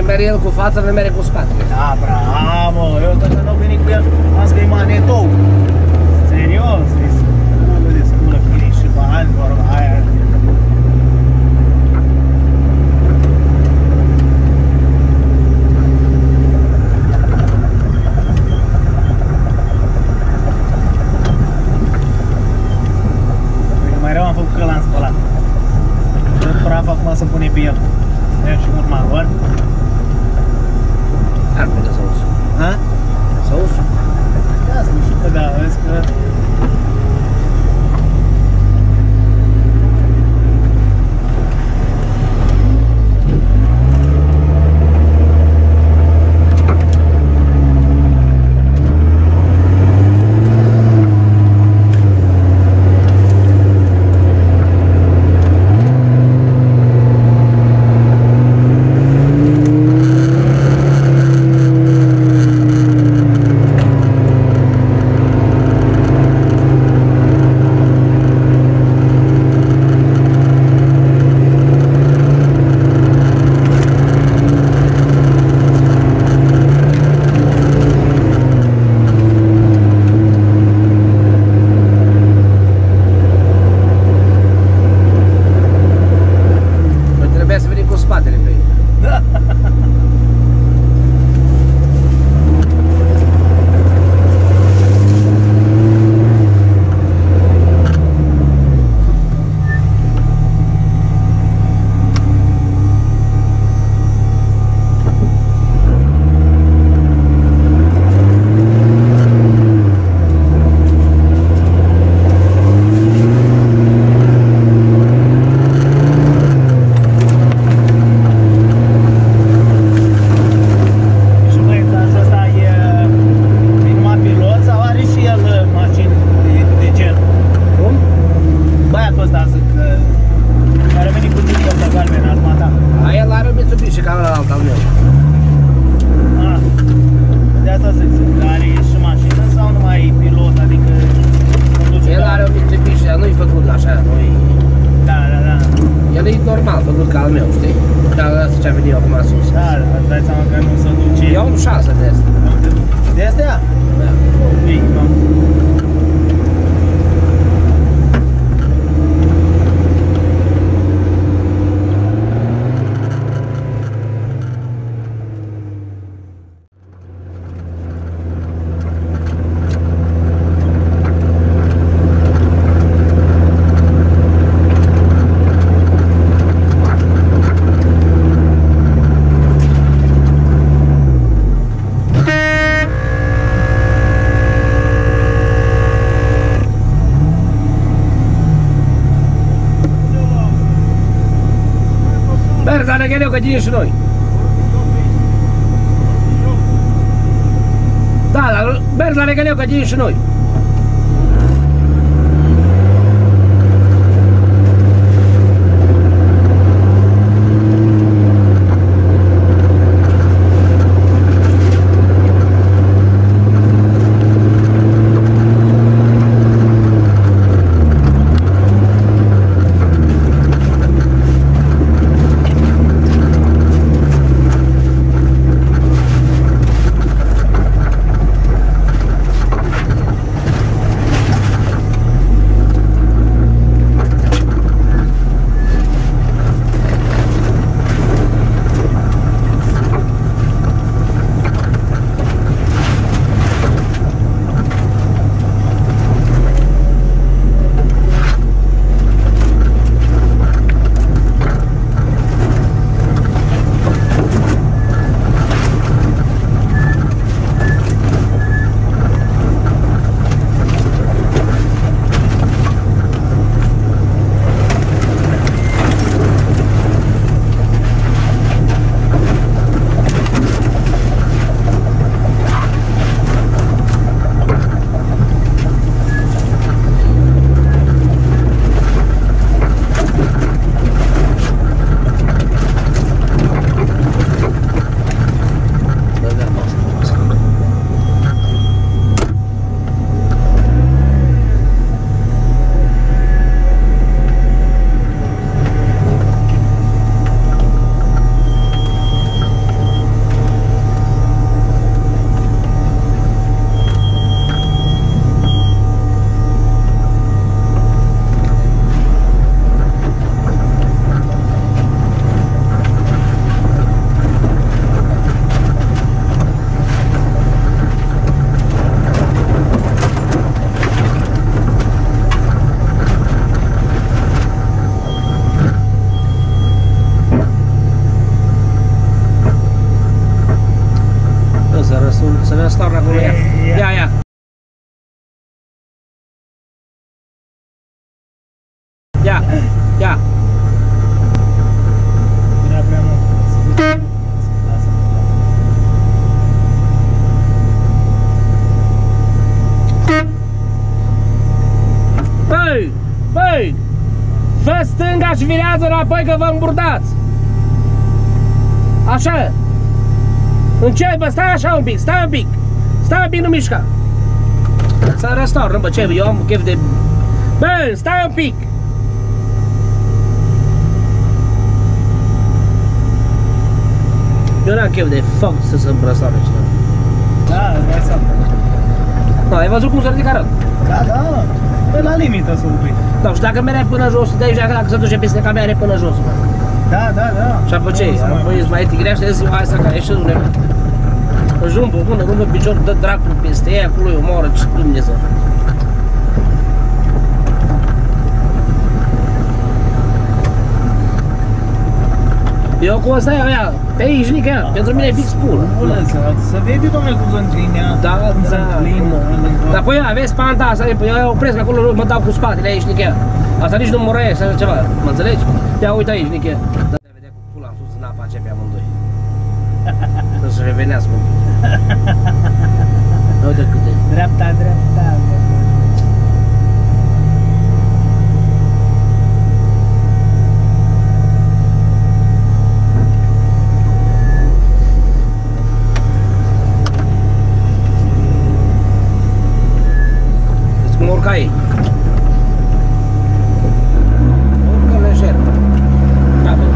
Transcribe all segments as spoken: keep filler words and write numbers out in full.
merge el cu fața, nu merge cu spatele. Da, bravo, eu tot nu venit cu el, am zis că e manetou. Serios, deci, nu de sculă chiri și bani, vorba aia. Mai rău am făcut că l-am spălat. Tot praf acum se pune pe el. Merg și mult maror. Ar putea să usu. Ha? Să usu. Da, să usu, că da, vezi că... Berza, ne că ținem și noi. Da, la Berza, ne că ținem și noi. Fă stânga și virează înapoi că vă îmburdați. Așa. Încet, bă, stai așa un pic, stai un pic. Stai un pic, nu mișca. Să restaurăm, bă, ce, eu am chef de... Bă, stai un pic. Eu n-am chef de foc să se îmbrăsoare ăștia. Da, dai seama. Da, ai văzut cum se ridică rău? Da, da, pe la limită să un pic. Da, și dacă mereu până jos, de aici, dacă se duce peste camere până jos, bă. Da, da, da. Și apoi ce? Nu, să mai Apoi îți mai tigrește, zic, hai să caie și nu își rumpă până, rumpă picior, dă dracu peste ea, acolo îi omoară, ce Dumnezeu. Eu cu ăsta ia, pe aici, nică ea, pentru mine e fix pulă. Pulă, să, să vede, domnule, cum se înclinea, Da, cum se da. înclină. Dar păi ea, vezi panta asta, eu opresc acolo, mă dau cu spatele aici, nică ea. Asta nici nu mă răiește, așa ceva, mă înțelegi? Ia uite aici, nică ea. Da, te vedea cu pula în sus în apa aceea pe amândoi. Să se revenească un pic. Uite cât e. Dreapta, dreapta. Vezi cum urca ei. Urcă lejer. Da, bă.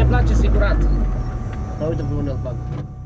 place siguranță. Dar uite pe unde îl bag.